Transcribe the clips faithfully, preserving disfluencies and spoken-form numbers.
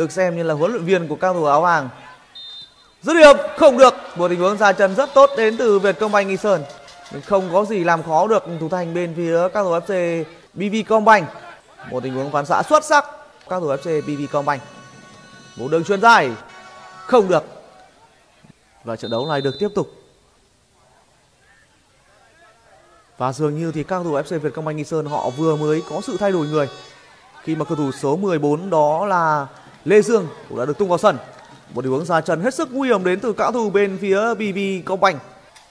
được xem như là huấn luyện viên của các thủ áo vàng. Dứt điểm không được, một tình huống ra chân rất tốt đến từ Vietcombank Nghi Sơn, nhưng không có gì làm khó được thủ thành bên phía các thủ ép xê bê vê Combank. Một tình huống phản xạ xuất sắc các thủ ép xê bê vê Combank. Một đường chuyền dài không được, và trận đấu này được tiếp tục. Và dường như thì các thủ ép xê Vietcombank Nghi Sơn họ vừa mới có sự thay đổi người khi mà cầu thủ số mười bốn đó là Lê Dương cũng đã được tung vào sân. Một tình huống ra chân hết sức nguy hiểm đến từ các thủ bên phía bê vê Combank.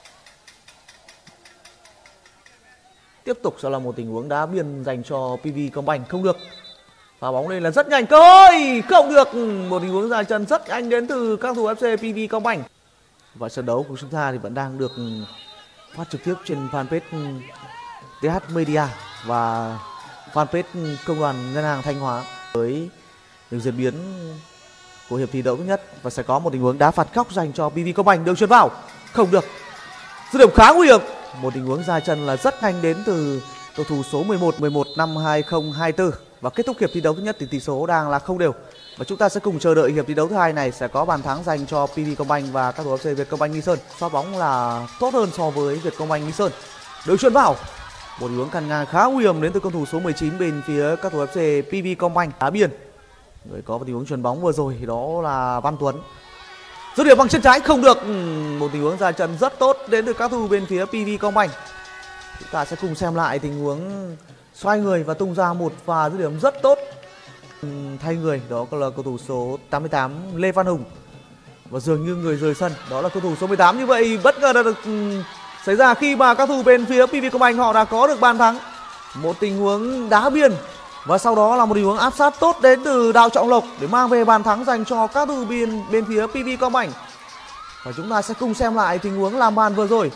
Tiếp tục sẽ là một tình huống đá biên dành cho pê vê Combank, không được. Và bóng lên là rất nhanh, cơ hội không được. Một tình huống ra chân rất nhanh đến từ các thủ ép xê pê vê Combank. Và trận đấu của chúng ta thì vẫn đang được phát trực tiếp trên fanpage tê hát Media và fanpage Công đoàn Ngân hàng Thanh Hóa. Với những diễn biến của hiệp thi đấu thứ nhất, và sẽ có một tình huống đá phạt góc dành cho pê vê Combank, đường chuyền vào không được. Dứt điểm khá nguy hiểm. Một tình huống ra chân là rất nhanh đến từ cầu thủ số mười một, mười một năm hai không hai tư. Và kết thúc hiệp thi đấu thứ nhất thì tỷ số đang là không đều. Và chúng ta sẽ cùng chờ đợi hiệp thi đấu thứ hai này sẽ có bàn thắng dành cho pê vê Combank và các thủ ép xê Vietcombank Nghi Sơn. Xoát bóng là tốt hơn so với Vietcombank Nghi Sơn. Đường chuyền vào. Một tình huống cản ngang khá nguy hiểm đến từ cầu thủ số mười chín bên phía các thủ ép xê pê vê Combank. Đá biên. Người có một tình huống chuyền bóng vừa rồi đó là Văn Tuấn. Dứt điểm bằng chân trái không được. Một tình huống ra chân rất tốt đến từ các thủ bên phía pê vê Combank. Chúng ta sẽ cùng xem lại tình huống xoay người và tung ra một pha dứt điểm rất tốt thay người, đó là cầu thủ số tám mươi tám Lê Văn Hùng. Và dường như người rời sân đó là cầu thủ số mười tám. Như vậy bất ngờ đã được xảy ra khi mà các thủ bên phía pê vê Combank họ đã có được bàn thắng. Một tình huống đá biên và sau đó là một tình huống áp sát tốt đến từ Đào Trọng Lộc để mang về bàn thắng dành cho các thủ bên bên phía pê vê Combank. Và chúng ta sẽ cùng xem lại tình huống làm bàn vừa rồi.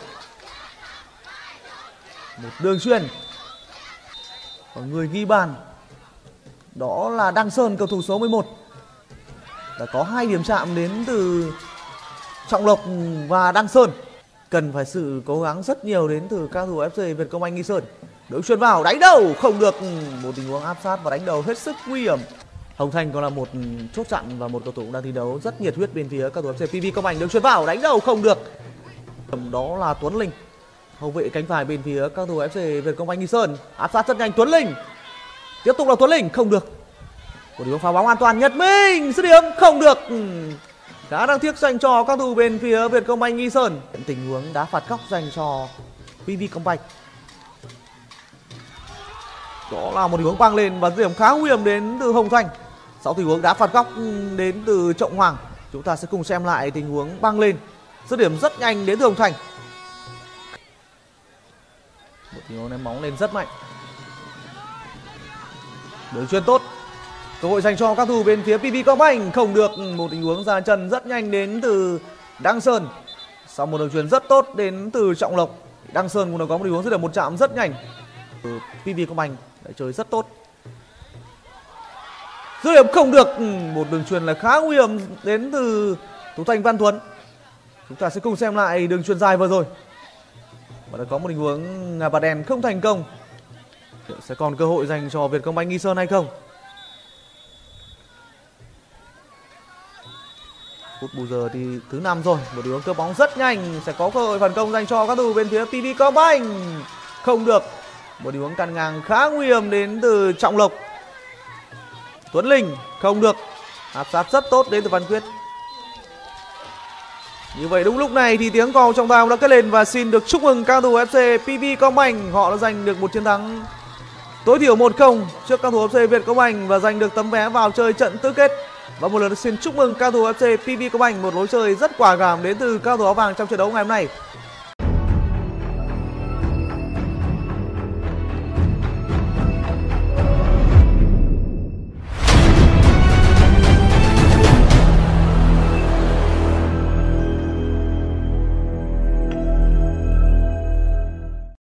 Một đường chuyền và người ghi bàn đó là Đăng Sơn, cầu thủ số mười một. Đã có hai điểm chạm đến từ Trọng Lộc và Đăng Sơn. Cần phải sự cố gắng rất nhiều đến từ các thủ ép xê Vietcombank Nghi Sơn. Đường chuyền vào đánh đầu không được. Một tình huống áp sát và đánh đầu hết sức nguy hiểm. Hồng Thanh còn là một chốt chặn và một cầu thủ đang thi đấu rất nhiệt huyết bên phía các thủ ép xê pê vê Combank. Đường chuyền vào đánh đầu không được. Đó là Tuấn Linh, hậu vệ cánh phải bên phía các thủ ép xê Vietcombank Nghi Sơn. Áp sát rất nhanh Tuấn Linh. Tiếp tục là Tuấn Linh không được. Một tình huống phá bóng an toàn Nhật Minh, dứt điểm không được. Khá đáng tiếc dành cho các thủ bên phía Vietcombank Nghi Sơn. Tình huống đá phạt góc dành cho pê vê Combank. Đó là một tình huống băng lên và dứt điểm khá nguy hiểm đến từ Hồng Thanh. Sau tình huống đá phạt góc đến từ Trọng Hoàng, chúng ta sẽ cùng xem lại tình huống băng lên, dứt điểm rất nhanh đến từ Hồng Thanh. Một tình huống ném bóng lên rất mạnh. Đường chuyền tốt, cơ hội dành cho các thủ bên phía pê vê Combank không được. Một tình huống ra chân rất nhanh đến từ Đăng Sơn. Sau một đường chuyền rất tốt đến từ Trọng Lộc, Đăng Sơn cũng đã có một tình huống dứt điểm một chạm rất nhanh. pê vê Combank đã chơi rất tốt. Dứt điểm không được. Một đường chuyền là khá nguy hiểm đến từ thủ thành Văn Tuấn. Chúng ta sẽ cùng xem lại đường chuyền dài vừa rồi. Và đã có một tình huống ngả bạt đèn không thành công. Sẽ còn cơ hội dành cho Vietcombank Nghi Sơn hay không? Phút bù giờ thì thứ năm rồi. Một tình huống cơ bóng rất nhanh, sẽ có cơ hội phản công dành cho các thủ bên phía pê vê Combank. Không được. Một tình huống cản ngang khá nguy hiểm đến từ Trọng Lộc. Tuấn Linh không được. Áp sát rất tốt đến từ Văn Quyết. Như vậy đúng lúc này thì tiếng còi trọng tài đã cất lên và xin được chúc mừng các thủ ép xê pê vê Combank. Họ đã giành được một chiến thắng tối thiểu một không trước các thủ ép xê Vietcombank và giành được tấm vé vào chơi trận tứ kết. Và một lần xin chúc mừng các thủ ép xê pê vê Combank, một lối chơi rất quả cảm đến từ các thủ áo vàng trong trận đấu ngày hôm nay.